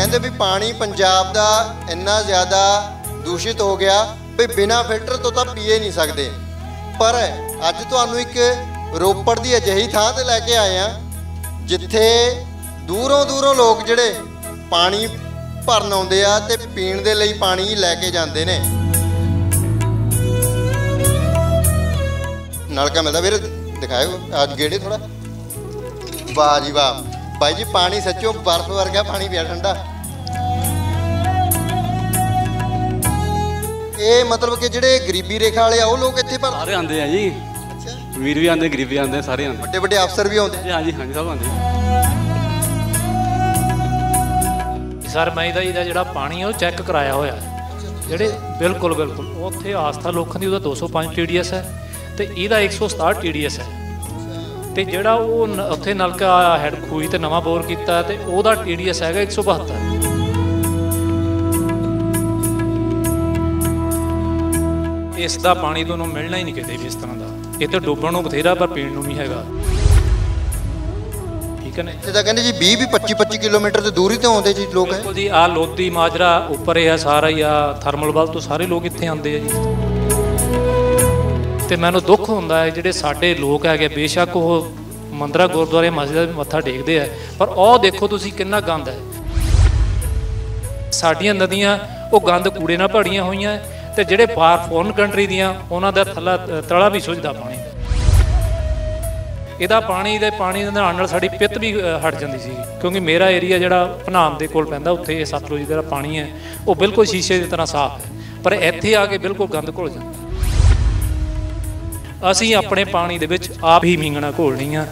ਕਹਿੰਦੇ ਵੀ ਪਾਣੀ ਪੰਜਾਬ ਦਾ ਇੰਨਾ ਜ਼ਿਆਦਾ ਦੂਸ਼ਿਤ ਹੋ ਗਿਆ ਵੀ ਬਿਨਾਂ ਫਿਲਟਰ ਤੋਂ ਤਾਂ ਪੀਏ ਨਹੀਂ ਸਕਦੇ। ਪਰ ਅੱਜ ਤੁਹਾਨੂੰ ਇੱਕ ਰੋਪੜ ਦੀ ਅਜਿਹੀ ਥਾਂ ਤੇ ਲੈ ਕੇ ਆਏ ਆ ਜਿੱਥੇ ਦੂਰੋਂ ਲੋਕ ਜਿਹੜੇ ਪਾਣੀ ਭਰਨ ਆਉਂਦੇ ਆ ਤੇ ਪੀਣ ਦੇ ਲਈ ਪਾਣੀ ਲੈ ਕੇ ਜਾਂਦੇ ਨੇ। ਨਲਕਾ ਮਿਲਦਾ ਵੀਰ, ਦਿਖਾਇਓ ਅੱਜ ਗੇੜੇ ਥੋੜਾ। ਵਾਹ ਜੀ ਵਾਹ ਬਾਈ ਜੀ, ਪਾਣੀ ਸੱਚੋ ਬਰਫ਼ ਵਰਗਾ ਪਾਣੀ ਪਿਆ ਠੰਡਾ। ਇਹ मतलब कि ਜਿਹੜੇ ਗਰੀਬੀ ਰੇਖਾ ਵਾਲੇ ਆ ਉਹ ਲੋਕ ਇੱਥੇ ਪਰ ਸਾਰੇ ਆਉਂਦੇ ਆ ਜੀ। ਅੱਛਾ, ਵੀਰ ਵੀ ਆਉਂਦੇ, ਗਰੀਬ ਵੀ ਆਉਂਦੇ, ਸਾਰੇ ਆਉਂਦੇ, ਵੱਡੇ ਅਫਸਰ ਵੀ ਆਉਂਦੇ। ਹਾਂਜੀ ਹਾਂਜੀ ਸਭ ਆਉਂਦੇ। ਸਰ ਮੈਂ ਇਹਦਾ ਜਿਹੜਾ ਪਾਣੀ ਆ ਉਹ ਚੈੱਕ ਕਰਾਇਆ ਹੋਇਆ ਜਿਹੜੇ ਬਿਲਕੁਲ ਉੱਥੇ ਆਸਥਾ ਲੋਕਾਂ ਦੀ ਉਹਦਾ 205 TDS ਹੈ ਤੇ ਇਹਦਾ 167 TDS ਹੈ। ਤੇ ਜਿਹੜਾ ਉਹ ਉੱਥੇ ਨਲਕਾ ਹੈਡ ਖੂਹੀ ਤੇ ਨਵਾਂ ਬੋਰ ਕੀਤਾ ਤੇ ਉਹਦਾ TDS ਹੈਗਾ 172। ਇਸ ਦਾ ਪਾਣੀ ਤੁਹਾਨੂੰ ਮਿਲਣਾ ਹੀ ਨਹੀਂ ਕਿਤੇ ਵੀ ਇਸ ਤਰ੍ਹਾਂ ਦਾ। ਇਹ ਤਾਂ ਡੁੱਬਣ ਨੂੰ ਬਥੇਰਾ ਪਰ ਪੀਣ ਨੂੰ ਨਹੀਂ ਹੈਗਾ। ਠੀਕ ਹੈ ਨਾ। ਜਿੱਦਾਂ ਕਹਿੰਦੇ ਜੀ 20-25 ਕਿਲੋਮੀਟਰ ਤੇ ਦੂਰੀ ਤੋਂ ਆਉਂਦੇ ਜੀ ਲੋਕ। ਬਿਲਕੁਲ ਜੀ, ਆਹ ਲੋਧੀ ਮਾਜਰਾ ਉੱਪਰ ਇਹ ਆ ਸਾਰਾ ਹੀ ਆ ਥਰਮਲ ਵੱਲ ਤੋਂ ਸਾਰੇ ਲੋਕ ਇੱਥੇ ਆਉਂਦੇ ਆ ਜੀ। ਤੇ ਮੈਨੂੰ ਦੁੱਖ ਹੁੰਦਾ ਹੈ ਜਿਹੜੇ ਸਾਡੇ ਲੋਕ ਹੈਗੇ, ਬੇਸ਼ੱਕ ਉਹ ਮੰਦਰਾਂ ਗੁਰਦੁਆਰੇ ਮਸਜਿਦਾਂ ਵਿੱਚ ਮੱਥਾ ਟੇਕਦੇ ਆ, ਪਰ ਉਹ ਦੇਖੋ ਤੁਸੀਂ ਕਿੰਨਾ ਗੰਦ ਹੈ। ਸਾਡੀਆਂ ਨਦੀਆਂ ਉਹ ਗੰਦ ਕੂੜੇ ਨਾਲ ਭਰੀਆਂ ਹੋਈਆਂ ਤੇ ਜਿਹੜੇ ਬਾਹਰ ਫੋਰਨ ਕੰਟਰੀ ਦੀਆਂ ਉਹਨਾਂ ਦਾ ਤਲਾ ਵੀ ਸੁੱਜਦਾ ਪਾਣੀ। ਇਹਦਾ ਪਾਣੀ ਦੇ ਨਹਾਉਣ ਨਾਲ ਸਾਡੀ ਪਿੱਤ ਵੀ ਹਟ ਜਾਂਦੀ ਸੀ, ਕਿਉਂਕਿ ਮੇਰਾ ਏਰੀਆ ਜਿਹੜਾ ਭਨਾਮ ਦੇ ਕੋਲ ਪੈਂਦਾ ਉੱਥੇ ਇਹ ਸਤਲੁਜ ਦਾ ਪਾਣੀ ਹੈ ਉਹ ਬਿਲਕੁਲ ਸ਼ੀਸ਼ੇ ਦੀ ਤਰ੍ਹਾਂ ਸਾਫ਼ ਹੈ, ਪਰ ਇੱਥੇ ਆ ਕੇ ਬਿਲਕੁਲ ਗੰਦ ਘੁਲ ਜਾਂਦਾ। ਅਸੀਂ ਆਪਣੇ ਪਾਣੀ ਦੇ ਵਿੱਚ ਆਪ ਹੀ ਮੀਂਗਣਾ ਘੋਲਣੀ ਆ।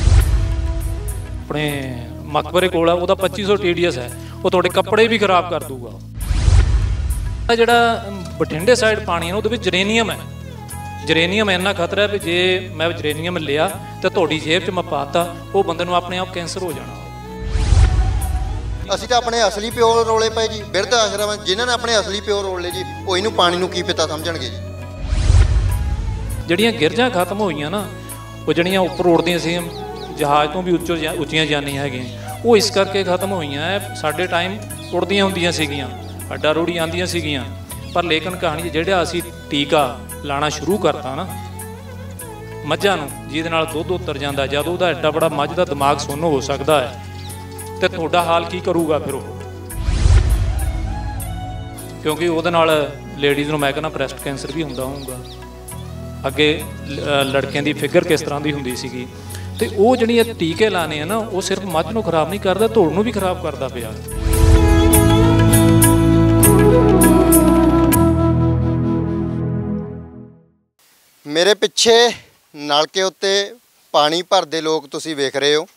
ਆਪਣੇ ਮਕਬਰੇ ਕੋਲ ਆ, ਉਹਦਾ 2500 TDS ਹੈ, ਉਹ ਤੁਹਾਡੇ ਕੱਪੜੇ ਵੀ ਖਰਾਬ ਕਰ ਦੂਗਾ। ਜਿਹੜਾ ਬਠਿੰਡੇ ਸਾਈਡ ਪਾਣੀ ਹੈ ਉਹਦੇ ਵਿੱਚ ਜਰੇਨੀਅਮ ਹੈ। ਜਰੇਨੀਅਮ ਇੰਨਾ ਖਤਰਾ ਵੀ ਜੇ ਮੈਂ ਜਰੇਨੀਅਮ ਲਿਆ ਤੇ ਤੁਹਾਡੀ ਜੇਬ 'ਚ ਮੈਂ ਪਾਤਾ, ਉਹ ਬੰਦੇ ਨੂੰ ਆਪਣੇ ਆਪ ਕੈਂਸਰ ਹੋ ਜਾਣਾ। ਅਸੀਂ ਤਾਂ ਆਪਣੇ ਅਸਲੀ ਪਿਓ ਰੋਲੇ ਪਏ ਜੀ। ਬਿਰਧ ਆਸ਼ਰਮ ਜਿਨ੍ਹਾਂ ਨੇ ਆਪਣੇ ਅਸਲੀ ਪਿਓ ਰੋਲ ਲਏ ਜੀ, ਉਹ ਇਹਨੂੰ ਪਾਣੀ ਨੂੰ ਕੀ ਪਿੱਤਾ ਸਮਝਣਗੇ ਜੀ। ਜਿਹੜੀਆਂ ਗਿਰਜਾਂ ਖਤਮ ਹੋਈਆਂ ਨਾ, ਉਹ ਜਿਹੜੀਆਂ ਉੱਪਰ ਉੱਡਦੀਆਂ ਸੀ ਜਹਾਜ਼ ਤੋਂ ਵੀ ਉੱਚੀਆਂ ਜਾਂਦੀਆਂ ਹੈਗੀਆਂ, ਉਹ ਇਸ ਕਰਕੇ ਖਤਮ ਹੋਈਆਂ ਹੈ। ਸਾਡੇ ਟਾਈਮ ਉੱਡਦੀਆਂ ਹੁੰਦੀਆਂ ਸੀਗੀਆਂ, ਅੱਡਾ ਰੋੜੀ ਆਉਂਦੀਆਂ ਸੀਗੀਆਂ, ਪਰ ਲੇਕਿਨ ਕਹਾਣੀ ਜਿਹੜਾ ਅਸੀਂ ਟੀਕਾ ਲਾਣਾ ਸ਼ੁਰੂ ਕਰਤਾ ਨਾ ਮੱਝਾਂ ਨੂੰ, ਜਿਹਦੇ ਨਾਲ ਦੁੱਧ ਉਤਰ ਜਾਂਦਾ, ਜਦ ਉਹਦਾ ਐਡਾ ਬੜਾ ਮੱਝ ਦਾ ਦਿਮਾਗ ਸੁੰਨ ਹੋ ਸਕਦਾ ਹੈ ਤੇ ਤੁਹਾਡਾ ਹਾਲ ਕੀ ਕਰੂਗਾ ਫਿਰ ਉਹ। ਕਿਉਂਕਿ ਉਹਦੇ ਨਾਲ ਲੇਡੀਜ਼ ਨੂੰ ਮੈਂ ਕਹਿੰਦਾ ਬ੍ਰੈਸਟ ਕੈਂਸਰ ਵੀ ਹੁੰਦਾ ਹੋਊਗਾ। ਅੱਗੇ ਲੜਕਿਆਂ ਦੀ ਫਿਗਰ ਕਿਸ ਤਰ੍ਹਾਂ ਦੀ ਹੁੰਦੀ ਸੀਗੀ। ਤੇ ਉਹ ਜਿਹੜੀਆਂ ਟੀਕੇ ਲਾਣੇ ਆ ਨਾ, ਉਹ ਸਿਰਫ ਮੱਝ ਨੂੰ ਖਰਾਬ ਨਹੀਂ ਕਰਦਾ, ਧੌਣ ਨੂੰ ਵੀ ਖਰਾਬ ਕਰਦਾ ਪਿਆ। ਮੇਰੇ ਪਿੱਛੇ ਨਲਕੇ ਉੱਤੇ ਪਾਣੀ ਭਰਦੇ ਲੋਕ ਤੁਸੀਂ ਵੇਖ ਰਹੇ ਹੋ।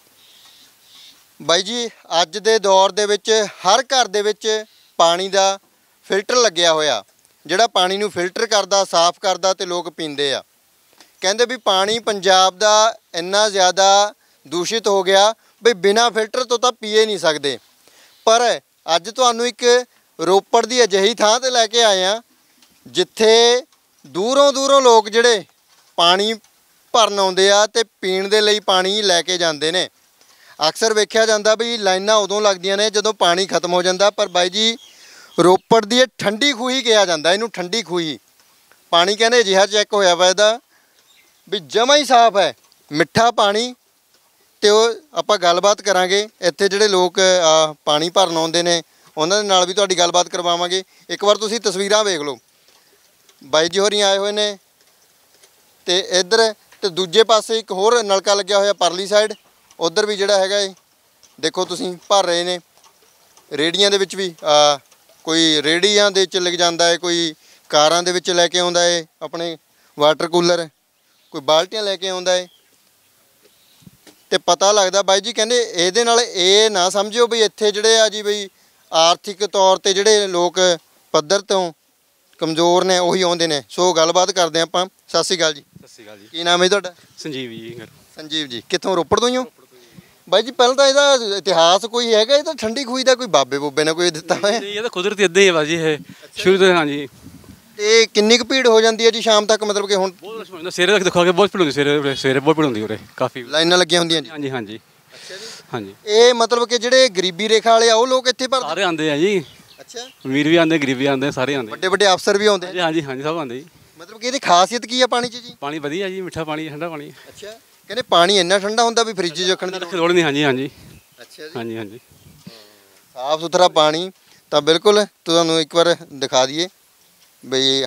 ਬਾਈ ਜੀ, ਅੱਜ ਦੇ ਦੌਰ ਦੇ ਵਿੱਚ ਹਰ ਘਰ ਦੇ ਵਿੱਚ ਪਾਣੀ ਦਾ ਫਿਲਟਰ ਲੱਗਿਆ ਹੋਇਆ, ਜਿਹੜਾ ਪਾਣੀ ਨੂੰ ਫਿਲਟਰ ਕਰਦਾ, ਸਾਫ਼ ਕਰਦਾ ਤੇ ਲੋਕ ਪੀਂਦੇ ਆ। ਕਹਿੰਦੇ ਵੀ ਪਾਣੀ ਪੰਜਾਬ ਦਾ ਇੰਨਾ ਜ਼ਿਆਦਾ ਦੂਸ਼ਿਤ ਹੋ ਗਿਆ ਵੀ ਬਿਨਾਂ ਫਿਲਟਰ ਤੋਂ ਤਾਂ ਪੀਏ ਨਹੀਂ ਸਕਦੇ। ਪਰ ਅੱਜ ਤੁਹਾਨੂੰ ਇੱਕ ਰੋਪੜ ਦੀ ਅਜਿਹੀ ਥਾਂ ਤੇ ਲੈ ਕੇ ਆਏ ਆ ਜਿੱਥੇ ਦੂਰੋਂ ਲੋਕ ਜਿਹੜੇ ਪਾਣੀ ਭਰਨ ਆਉਂਦੇ ਆ ਤੇ ਪੀਣ ਦੇ ਲਈ ਪਾਣੀ ਲੈ ਕੇ ਜਾਂਦੇ ਨੇ। ਅਕਸਰ ਵੇਖਿਆ ਜਾਂਦਾ ਵੀ ਲਾਈਨਾਂ ਉਦੋਂ ਲੱਗਦੀਆਂ ਨੇ ਜਦੋਂ ਪਾਣੀ ਖਤਮ ਹੋ ਜਾਂਦਾ। ਪਰ ਬਾਈ ਜੀ, ਰੋਪੜ ਦੀ ਇਹ ਠੰਡੀ ਖੂਹੀ ਕਿਹਾ ਜਾਂਦਾ, ਇਹਨੂੰ ਠੰਡੀ ਖੂਹੀ। ਪਾਣੀ ਕਹਿੰਦੇ ਅਜਿਹਾ ਚੈੱਕ ਹੋਇਆ ਵਾ ਇਹਦਾ ਵੀ ਜਮਾਂ ਹੀ ਸਾਫ਼ ਹੈ, ਮਿੱਠਾ ਪਾਣੀ। ਤੇ ਉਹ ਆਪਾਂ ਗੱਲਬਾਤ ਕਰਾਂਗੇ, ਇੱਥੇ ਜਿਹੜੇ ਲੋਕ ਪਾਣੀ ਭਰਨ ਆਉਂਦੇ ਨੇ ਉਹਨਾਂ ਦੇ ਨਾਲ ਵੀ ਤੁਹਾਡੀ ਗੱਲਬਾਤ ਕਰਵਾਵਾਂਗੇ। ਇੱਕ ਵਾਰ ਤੁਸੀਂ ਤਸਵੀਰਾਂ ਵੇਖ ਲਓ, ਬਾਈ ਜੀ ਹੋਰੀ ਆਏ ਹੋਏ ਨੇ ਤੇ ਇੱਧਰ ਤੇ ਦੂਜੇ ਪਾਸੇ ਇੱਕ ਹੋਰ ਨਲਕਾ ਲੱਗਿਆ ਹੋਇਆ ਪਰਲੀ ਸਾਈਡ, ਉੱਧਰ ਵੀ ਜਿਹੜਾ ਹੈਗਾ ਇਹ ਦੇਖੋ ਤੁਸੀਂ ਭਰ ਰਹੇ ਨੇ। ਰੇਹੜੀਆਂ ਦੇ ਵਿੱਚ ਵੀ ਕੋਈ ਰੇਹੜੀਆਂ ਦੇ ਵਿੱਚ ਲੱਗ ਜਾਂਦਾ ਹੈ, ਕੋਈ ਕਾਰਾਂ ਦੇ ਵਿੱਚ ਲੈ ਕੇ ਆਉਂਦਾ ਹੈ ਆਪਣੇ ਵਾਟਰ ਕੂਲਰ, ਕੋਈ ਬਾਲਟੀਆਂ ਲੈ ਕੇ ਆਉਂਦਾ ਹੈ। ਤੇ ਪਤਾ ਲੱਗਦਾ ਬਾਈ ਜੀ ਕਹਿੰਦੇ ਇਹਦੇ ਨਾਲ ਇਹ ਨਾ ਸਮਝਿਓ ਵੀ ਇੱਥੇ ਜਿਹੜੇ ਆ ਜੀ ਬਈ ਆਰਥਿਕ ਤੌਰ ਤੇ ਜਿਹੜੇ ਲੋਕ ਪੱਧਰ ਤੋਂ ਕਮਜ਼ੋਰ ਨੇ ਉਹੀ ਆਉਂਦੇ ਨੇ। ਸੋ ਗੱਲਬਾਤ ਕਰਦੇ ਆਪਾਂ। ਸਤਿ ਸ਼੍ਰੀ ਅਕਾਲ ਜੀ। ਸਤਿ ਸ਼੍ਰੀ ਅਕਾਲ ਜੀ। ਕੀ ਨਾਮ ਹੈ ਤੁਹਾਡਾ? ਸੰਜੀਵ ਜੀ। ਸੰਜੀਵ ਜੀ, ਕਿੱਥੋਂ? ਰੋਪੜ ਤੋਂ ਹੀ ਹੋ ਬਾਈ ਜੀ? ਪਹਿਲਾਂ ਤਾਂ ਇਹਦਾ ਇਤਿਹਾਸ ਕੋਈ ਹੈਗਾ? ਇਹ ਤਾਂ ਠੰਡੀ ਖੂਹੀ ਦਾ ਕੋਈ ਬਾਬੇ ਬੂਬੇ ਨੇ ਕੋਈ ਦਿੱਤਾ ਹੋਇਆ? ਇਹ ਤਾਂ ਕੁਦਰਤੀ ਇੱਦਾਂ ਹੀ ਹੈ ਬਾਜੀ, ਇਹ ਸ਼ੁਰੂ ਤੋਂ। ਹਾਂਜੀ। ਤੇ ਕਿੰਨੀ ਕੁ ਭੀੜ ਹੋ ਜਾਂਦੀ ਹੈ ਜੀ ਸ਼ਾਮ ਤੱਕ? ਮਤਲਬ ਕਿ ਹੁਣ ਸਵੇਰੇ ਤੱਕ ਦੇਖੋਗੇ ਬਹੁਤ ਭੀੜ ਹੁੰਦੀ, ਸਵੇਰੇ ਬਹੁਤ ਭੀੜ ਹੁੰਦੀ ਉਰੇ, ਕਾਫੀ ਲਾਈਨਾਂ ਲੱਗੀਆਂ ਹੁੰਦੀਆਂ ਜੀ। ਹਾਂਜੀ ਹਾਂਜੀ। ਹਾਂਜੀ ਇਹ ਮਤਲਬ ਕਿ ਜਿਹੜੇ ਗਰੀਬੀ ਰੇਖਾ ਵਾਲੇ ਆ ਉਹ ਲੋਕ ਇੱਥੇ ਭਰਦੇ? ਸਾਰੇ ਆਉਂਦੇ ਆ ਜੀ, ਅੱਛਾ, ਅਮੀਰ ਵੀ ਆਉਂਦੇ, ਗਰੀਬ ਵੀ ਆਉਂਦੇ, ਸਾਰੇ ਆਉਂਦੇ। ਵੱਡੇ ਵੱਡੇ ਅਫਸਰ ਵੀ ਆਉਂਦੇ ਆ? ਹਾਂਜੀ ਹਾਂਜੀ ਹਾਂਜੀ, ਸਭ ਆਉਂਦੇ ਜੀ। ਮਤਲਬ ਕਿ ਇਹਦੀ ਖਾਸੀਅਤ ਕੀ ਆ ਪਾਣੀ 'ਚ ਜੀ? ਪਾਣੀ ਵਧੀਆ ਜੀ, ਮਿੱਠਾ ਪਾਣੀ, ਠੰਡਾ ਪਾਣੀ। ਅੱਛਾ, ਕਹਿੰਦੇ ਪਾਣੀ ਇੰਨਾ ਠੰਡਾ ਹੁੰਦਾ ਵੀ ਫ੍ਰਿਜ 'ਚ ਰੱਖਣ ਦੀ ਰੱਖ ਲੋੜ ਨਹੀਂ। ਹਾਂਜੀ ਹਾਂਜੀ ਅੱਛਾ ਜੀ, ਹਾਂਜੀ ਹਾਂਜੀ ਸਾਫ ਸੁਥਰਾ ਪਾਣੀ। ਤਾਂ ਬਿਲਕੁਲ ਤੁਹਾਨੂੰ ਇੱਕ ਵਾਰ ਦਿਖਾ ਦਈਏ ਬਈ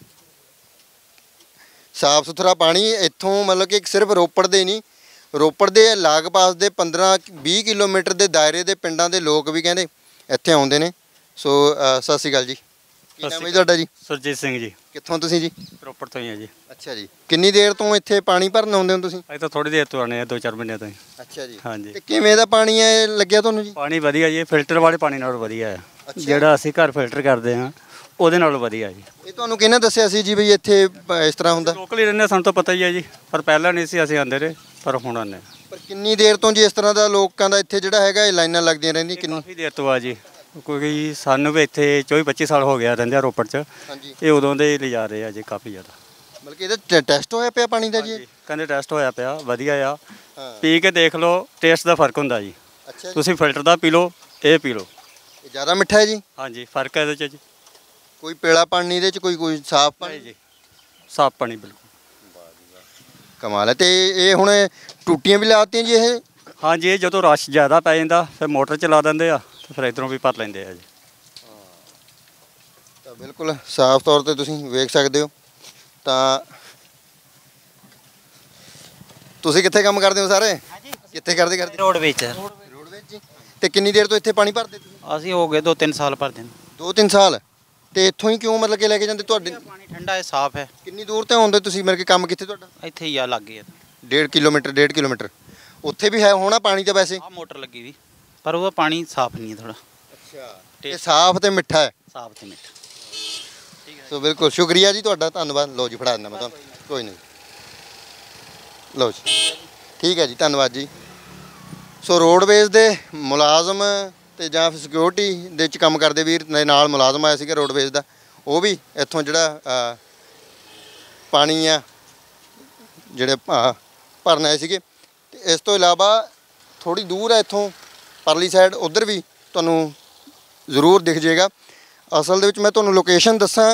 ਸਾਫ ਸੁਥਰਾ ਪਾਣੀ ਇੱਥੋਂ, ਮਤਲਬ ਕਿ ਸਿਰਫ ਰੋਪੜ ਦੇ ਨਹੀਂ, ਰੋਪੜ ਦੇ ਲਾਗ-ਪਾਸ ਦੇ 15-20 ਕਿਲੋਮੀਟਰ ਦੇ ਦਾਇਰੇ ਦੇ ਪਿੰਡਾਂ ਦੇ ਲੋਕ ਵੀ ਕਹਿੰਦੇ ਇੱਥੇ ਆਉਂਦੇ ਨੇ। ਸੋ ਸਤਿ ਸ਼੍ਰੀ ਅਕਾਲ ਜੀ, ਕੀ ਨਾਮ ਹੈ ਜੀ ਤੁਹਾਡਾ ਜੀ? ਸੁਰਜੀਤ ਸਿੰਘ ਜੀ, ਕਿੱਥੋਂ ਤੁਸੀਂ ਜੀ? ਰੋਪੜ ਤੋਂ ਹੀ ਆ ਜੀ। ਅੱਛਾ ਜੀ, ਕਿੰਨੀ ਦੇਰ ਤੋਂ ਇੱਥੇ ਪਾਣੀ ਭਰਨ ਆਉਂਦੇ ਹੋ ਤੁਸੀਂ? ਅਸੀਂ ਤਾਂ ਥੋੜੀ ਦੇਰ ਤੋਂ ਆਨੇ ਆ, 2-4 ਮਹੀਨੇ ਤੋਂ ਹੀ। ਅੱਛਾ ਜੀ, ਹਾਂਜੀ, ਤੇ ਕਿਵੇਂ ਦਾ ਪਾਣੀ ਹੈ ਲੱਗਿਆ ਤੁਹਾਨੂੰ ਜੀ? ਪਾਣੀ ਵਧੀਆ ਜੀ, ਫਿਲਟਰ ਵਾਲੇ ਪਾਣੀ ਨਾਲੋਂ ਵਧੀਆ ਹੈ। ਜਿਹੜਾ ਅਸੀਂ ਘਰ ਫਿਲਟਰ ਕਰਦੇ ਹਾਂ ਉਹਦੇ ਨਾਲੋਂ ਵਧੀਆ ਜੀ। ਇਹ ਤੁਹਾਨੂੰ ਕਿਹਨੇ ਦੱਸਿਆ ਸੀ ਜੀ ਵੀ ਇੱਥੇ ਇਸ ਤਰ੍ਹਾਂ ਹੁੰਦਾ? ਲੋਕਲ ਹੀ ਰਹਿੰਦੇ, ਸਾਨੂੰ ਤਾਂ ਪਤਾ ਹੀ ਹੈ ਜੀ, ਪਰ ਪਹਿਲਾਂ ਨਹੀਂ ਸੀ ਅਸੀਂ ਆਉਂਦੇ ਰਹੇ, ਪਰ ਹੁਣ ਆਉਂਦੇ ਹਾਂ। ਪਰ ਕਿੰਨੀ ਦੇਰ ਤੋਂ ਜੀ ਇਸ ਤਰ੍ਹਾਂ ਦਾ ਲੋਕਾਂ ਦਾ ਇੱਥੇ ਜਿਹੜਾ ਹੈਗਾ ਇਹ ਲਾਈਨਾਂ ਲੱਗਦੀਆਂ ਰਹਿੰਦੀਆਂ ਕਿੰਨੀ? ਕਾਫੀ ਦੇਰ ਤੋਂ ਆ ਜੀ, ਕਿਉਂਕਿ ਸਾਨੂੰ ਵੀ ਇੱਥੇ 24-25 ਸਾਲ ਹੋ ਗਿਆ ਰਹਿੰਦੇ ਆ ਰੋਪੜ 'ਚ। ਹਾਂਜੀ, ਇਹ ਉਦੋਂ ਦੇ ਹੀ ਲਿਜਾ ਰਹੇ ਆ ਜੀ, ਕਾਫੀ ਜ਼ਿਆਦਾ। ਮਤਲਬ ਕਿ ਇਹਦਾ ਟੈਸਟ ਹੋਇਆ ਪਿਆ ਪਾਣੀ ਦਾ ਜੀ? ਕਹਿੰਦੇ ਟੈਸਟ ਹੋਇਆ ਪਿਆ, ਵਧੀਆ ਆ, ਹਾਂ, ਪੀ ਕੇ ਦੇਖ ਲਓ, ਟੇਸਟ ਦਾ ਫਰਕ ਹੁੰਦਾ ਜੀ। ਅੱਛਾ ਜੀ, ਤੁਸੀਂ ਫਿਲਟਰ ਦਾ ਪੀ ਲਓ, ਇਹ ਪੀ ਲਓ। ਇਹ ਜ਼ਿਆਦਾ ਮਿੱਠਾ ਹੈ ਜੀ? ਹਾਂਜੀ, ਫਰਕ ਹੈ ਇਹਦੇ 'ਚ ਜੀ। ਕੋਈ ਪੀਲਾ ਪਾਣੀ ਇਹਦੇ ਚ, ਕੋਈ ਸਾਫ਼ ਪਾਣੀ? ਨਹੀਂ ਜੀ, ਸਾਫ਼ ਪਾਣੀ ਬਿਲਕੁਲ। ਕਮਾਲ ਹੈ। ਤੇ ਇਹ ਹੁਣ ਟੂਟੀਆਂ ਵੀ ਲਾਤੀਆਂ ਜੀ ਇਹ? ਹਾਂਜੀ, ਇਹ ਜਦੋਂ ਰਸ਼ ਜ਼ਿਆਦਾ ਪੈ ਜਾਂਦਾ ਫਿਰ ਮੋਟਰ ਚਲਾ ਦਿੰਦੇ ਆ, ਤੇ ਫਿਰ ਇਧਰੋਂ ਵੀ ਭਰ ਲੈਂਦੇ ਆ ਜੀ। ਤਾਂ ਬਿਲਕੁਲ ਸਾਫ਼ ਤੌਰ ਤੇ ਤੁਸੀਂ ਵੇਖ ਸਕਦੇ ਹੋ। ਤਾਂ ਤੁਸੀਂ ਕਿੱਥੇ ਕੰਮ ਕਰਦੇ ਹੋ ਸਾਰੇ? ਕਿੱਥੇ ਕਰਦੇ? ਰੋਡ ਵਿੱਚ ਰੋਡਵੇਜ਼ ਜੀ। ਤੇ ਕਿੰਨੀ ਦੇਰ ਤੋਂ ਇੱਥੇ ਪਾਣੀ ਭਰਦੇ ਤੁਸੀਂ? ਅਸੀਂ ਹੋ ਗਏ 2-3 ਸਾਲ ਭਰਦੇ ਨੂੰ। 2-3 ਸਾਲ। ਤੇ ਇੱਥੋਂ ਹੀ ਕਿਉਂ ਮਤਲਬ ਕਿ ਲੈ ਕੇ ਜਾਂਦੇ ਤੁਹਾਡੇ? ਪਾਣੀ ਠੰਡਾ ਹੈ, ਸਾਫ਼ ਹੈ। ਕਿੰਨੀ ਦੂਰ ਤੇ ਆਉਂਦੇ ਤੁਸੀਂ? ਮਤਲਬ ਕਿ ਕੰਮ ਕਿੱਥੇ ਤੁਹਾਡਾ? ਇੱਥੇ ਹੀ ਆ ਲੱਗੇ ਆ। 1.5 ਕਿਲੋਮੀਟਰ? 1.5 ਕਿਲੋਮੀਟਰ ਉੱਥੇ ਵੀ ਹੈ ਹੋਣਾ ਪਾਣੀ ਤਾਂ ਵੈਸੇ? ਆ ਮੋਟਰ ਲੱਗੀ ਵੀ, ਪਰ ਉਹਦਾ ਪਾਣੀ ਸਾਫ਼ ਨਹੀਂ ਹੈ ਥੋੜਾ। ਅੱਛਾ, ਇਹ ਸਾਫ਼ ਤੇ ਮਿੱਠਾ ਹੈ? ਸਾਫ਼ ਤੇ ਮਿੱਠਾ। ਸੋ ਬਿਲਕੁਲ ਸ਼ੁਕਰੀਆ ਜੀ ਤੁਹਾਡਾ, ਧੰਨਵਾਦ। ਲਓ ਜੀ, ਫੜਾ ਦਿੰਦਾ ਮੈਂ ਤੁਹਾਨੂੰ। ਕੋਈ ਨਹੀਂ, ਲਓ ਜੀ, ਠੀਕ ਹੈ ਜੀ, ਧੰਨਵਾਦ ਜੀ। ਸੋ ਰੋਡਵੇਜ਼ ਦੇ ਮੁਲਾਜ਼ਮ ਤੇ ਜਾਂ ਫਿਰ ਸਿਕਿਉਰਿਟੀ ਦੇ ਵਿੱਚ ਕੰਮ ਕਰਦੇ ਵੀਰ ਦੇ ਨਾਲ ਮੁਲਾਜ਼ਮ ਆਇਆ ਸੀਗਾ ਰੋਡਵੇਜ਼ ਦਾ, ਉਹ ਵੀ ਇੱਥੋਂ ਜਿਹੜਾ ਪਾਣੀ ਆ ਜਿਹੜੇ ਭਰਨ ਆਏ ਸੀਗੇ। ਤੇ ਇਸ ਤੋਂ ਇਲਾਵਾ ਥੋੜੀ ਦੂਰ ਹੈ ਇੱਥੋਂ ਪਰਲੀ ਸਾਈਡ, ਉੱਧਰ ਵੀ ਤੁਹਾਨੂੰ ਜ਼ਰੂਰ ਦਿਖ ਜਾਏਗਾ। ਅਸਲ ਦੇ ਵਿੱਚ ਮੈਂ ਤੁਹਾਨੂੰ ਲੋਕੇਸ਼ਨ ਦੱਸਾਂ,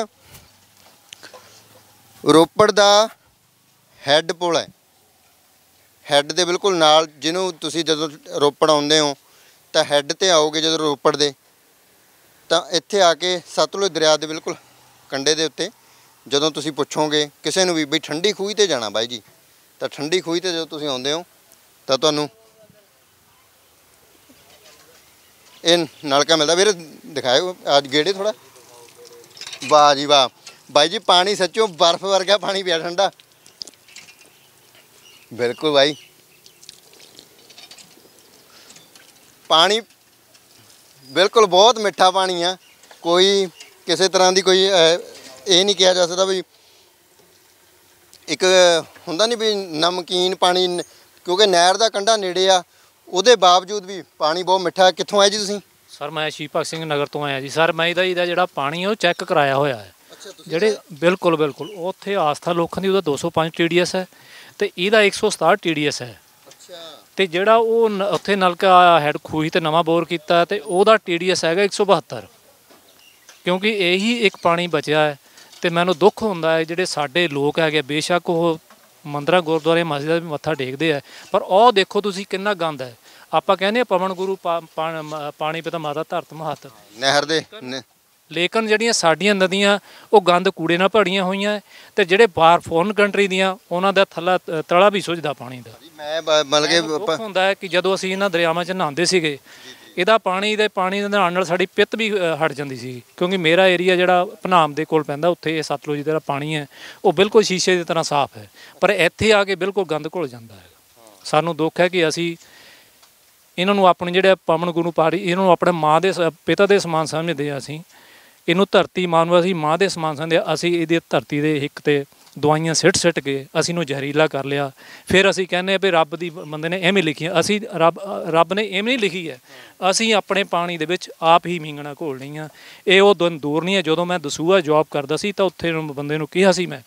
ਰੋਪੜ ਦਾ ਹੈੱਡ ਪੁਲ ਹੈ, ਹੈੱਡ ਦੇ ਬਿਲਕੁਲ ਨਾਲ, ਜਿਹਨੂੰ ਤੁਸੀਂ ਜਦੋਂ ਰੋਪੜ ਆਉਂਦੇ ਹੋ ਤਾਂ ਹੈੱਡ ਤੇ ਆਓਗੇ ਜਦੋਂ ਰੋਪੜ ਦੇ, ਤਾਂ ਇੱਥੇ ਆ ਕੇ ਸਤਲੁਜ ਦਰਿਆ ਦੇ ਬਿਲਕੁਲ ਕੰਢੇ ਦੇ ਉੱਤੇ ਜਦੋਂ ਤੁਸੀਂ ਪੁੱਛੋਗੇ ਕਿਸੇ ਨੂੰ ਵੀ ਬਈ ਠੰਡੀ ਖੂਹੀ ਤੇ ਜਾਣਾ ਬਾਈ ਜੀ, ਤਾਂ ਠੰਡੀ ਖੂਹੀ ਤੇ ਜਦੋਂ ਤੁਸੀਂ ਆਉਂਦੇ ਹੋ ਤਾਂ ਤੁਹਾਨੂੰ ਇਹ ਨਲਕਾ ਮਿਲਦਾ। ਵੀਰ ਦਿਖਾਇਓ ਅੱਜ ਗੇੜੇ ਥੋੜਾ। ਵਾਹ ਜੀ ਵਾਹ ਬਾਈ ਜੀ, ਪਾਣੀ ਸੱਚੋਂ ਬਰਫ਼ ਵਰਗਾ ਪਾਣੀ ਪਿਆ, ਠੰਡਾ ਬਿਲਕੁਲ ਬਾਈ। ਪਾਣੀ ਬਿਲਕੁਲ ਬਹੁਤ ਮਿੱਠਾ ਪਾਣੀ ਆ, ਕੋਈ ਕਿਸੇ ਤਰ੍ਹਾਂ ਦੀ ਕੋਈ ਇਹ ਨਹੀਂ ਕਿਹਾ ਜਾ ਸਕਦਾ ਵੀ ਇੱਕ ਹੁੰਦਾ ਨਹੀਂ ਵੀ ਨਮਕੀਨ ਪਾਣੀ, ਕਿਉਂਕਿ ਨਹਿਰ ਦਾ ਕੰਢਾ ਨੇੜੇ ਆ, ਉਹਦੇ ਬਾਵਜੂਦ ਵੀ ਪਾਣੀ ਬਹੁਤ ਮਿੱਠਾ। ਕਿੱਥੋਂ ਆਏ ਜੀ ਤੁਸੀਂ? ਸਰ ਮੈਂ ਸ਼ੀਪਕ ਸਿੰਘ ਨਗਰ ਤੋਂ ਆਇਆ ਜੀ। ਸਰ ਮੈਂ ਇਹਦਾ ਜਿਹੜਾ ਪਾਣੀ ਹੈ ਉਹ ਚੈੱਕ ਕਰਾਇਆ ਹੋਇਆ ਹੈ। ਅੱਛਾ, ਤੁਸੀਂ ਜਿਹੜੇ ਬਿਲਕੁਲ ਉੱਥੇ ਆਸਥਾ ਲੋਕਾਂ ਦੀ ਉਹਦਾ 205 TDS ਹੈ ਤੇ ਇਹਦਾ 167 TDS ਹੈ। ਅੱਛਾ, ਤੇ ਜਿਹੜਾ ਉਹ ਉੱਥੇ ਨਲਕਾ ਹੈਡ ਖੂਹੀ ਤੇ ਨਵਾਂ ਬੋਰ ਕੀਤਾ ਤੇ ਉਹਦਾ TDS ਹੈਗਾ 172। ਕਿਉਂਕਿ ਇਹੀ ਇੱਕ ਪਾਣੀ ਬਚਿਆ ਹੈ। ਤੇ ਮੈਨੂੰ ਦੁੱਖ ਹੁੰਦਾ ਹੈ ਜਿਹੜੇ ਸਾਡੇ ਲੋਕ ਹੈਗੇ, ਬੇਸ਼ੱਕ ਉਹ ਮੰਦਰਾਂ ਗੁਰਦੁਆਰੇ ਮਸਜਿਦਾਂ ਵੀ ਮੱਥਾ ਟੇਕਦੇ ਆ, ਪਰ ਉਹ ਦੇਖੋ ਤੁਸੀਂ ਕਿੰਨਾ ਗੰਦ ਹੈ। ਆਪਾਂ ਕਹਿੰਦੇ ਆ ਪਵਨ ਗੁਰੂ ਪਾਣੀ ਪਿਤਾ ਮਾਤਾ ਧਰਤ ਮਹੱਤ, ਨਹਿਰ ਦੇ ਲੇਕਿਨ ਜਿਹੜੀਆਂ ਸਾਡੀਆਂ ਨਦੀਆਂ ਉਹ ਗੰਦ ਕੂੜੇ ਨਾਲ ਭਰੀਆਂ ਹੋਈਆਂ। ਤੇ ਜਿਹੜੇ ਬਾਹਰ ਫੋਰਨ ਕੰਟਰੀ ਦੀਆਂ, ਉਹਨਾਂ ਦਾ ਤਲਾ ਵੀ ਸੁੱਜਦਾ ਪਾਣੀ ਦਾ। ਮੈਂ ਮਤਲਬ ਕਿ ਦੁੱਖ ਹੁੰਦਾ ਹੈ ਕਿ ਜਦੋਂ ਅਸੀਂ ਇਹਨਾਂ ਦਰਿਆਵਾਂ 'ਚ ਨਹਾਉਂਦੇ ਸੀਗੇ, ਇਹਦਾ ਪਾਣੀ ਦੇ ਨਹਾਉਣ ਨਾਲ ਸਾਡੀ ਪਿੱਤ ਵੀ ਹਟ ਜਾਂਦੀ ਸੀ। ਕਿਉਂਕਿ ਮੇਰਾ ਏਰੀਆ ਜਿਹੜਾ ਭਨਾਮ ਦੇ ਕੋਲ ਪੈਂਦਾ, ਉੱਥੇ ਇਹ ਸਤਲੁਜ ਦਾ ਪਾਣੀ ਹੈ ਉਹ ਬਿਲਕੁਲ ਸ਼ੀਸ਼ੇ ਦੀ ਤਰ੍ਹਾਂ ਸਾਫ਼ ਹੈ, ਪਰ ਇੱਥੇ ਆ ਕੇ ਬਿਲਕੁਲ ਗੰਦ ਘੁਲ ਜਾਂਦਾ ਹੈ। ਸਾਨੂੰ ਦੁੱਖ ਹੈ ਕਿ ਅਸੀਂ ਇਹਨਾਂ ਨੂੰ ਆਪਣੇ ਜਿਹੜੇ ਪਵਨ ਗੁਰੂ ਪਾਣੀ, ਇਹਨਾਂ ਨੂੰ ਆਪਣੇ ਮਾਂ ਦੇ ਪਿਤਾ ਦੇ ਸਮਾਨ ਸਮਝਦੇ ਹਾਂ। ਅਸੀਂ ਇਹਨੂੰ ਧਰਤੀ ਮਾਂ ਨੂੰ ਅਸੀਂ ਮਾਂ ਦੇ ਸਮਾਨ ਸਮਝਦੇ ਹਾਂ। ਅਸੀਂ ਇਹਦੀ ਧਰਤੀ ਦੇ ਹਿੱਕ ਤੇ ਦਵਾਈਆਂ ਸਿੱਟ ਕੇ ਅਸੀਂ ਇਹਨੂੰ ਜ਼ਹਿਰੀਲਾ ਕਰ ਲਿਆ। ਫਿਰ ਅਸੀਂ ਕਹਿੰਦੇ ਹਾਂ ਵੀ ਰੱਬ ਦੀ ਬੰਦੇ ਨੇ ਐਵੇਂ ਲਿਖੀ ਹੈ। ਅਸੀਂ ਰੱਬ ਨੇ ਐਵੇਂ ਨਹੀਂ ਲਿਖੀ ਹੈ। ਅਸੀਂ ਆਪਣੇ ਪਾਣੀ ਦੇ ਵਿੱਚ ਆਪ ਹੀ ਮੀਂਗਣਾ ਘੋਲਣੀਆਂ। ਇਹ ਉਹ ਦਿਨ ਦੂਰ ਨਹੀਂ ਹੈ ਜਦੋਂ ਮੈਂ ਦਸੂਹਾ ਜੋਬ ਕਰਦਾ ਸੀ, ਤਾਂ ਉੱਥੇ ਬੰਦੇ ਨੂੰ ਕਿਹਾ ਸੀ ਮੈਂ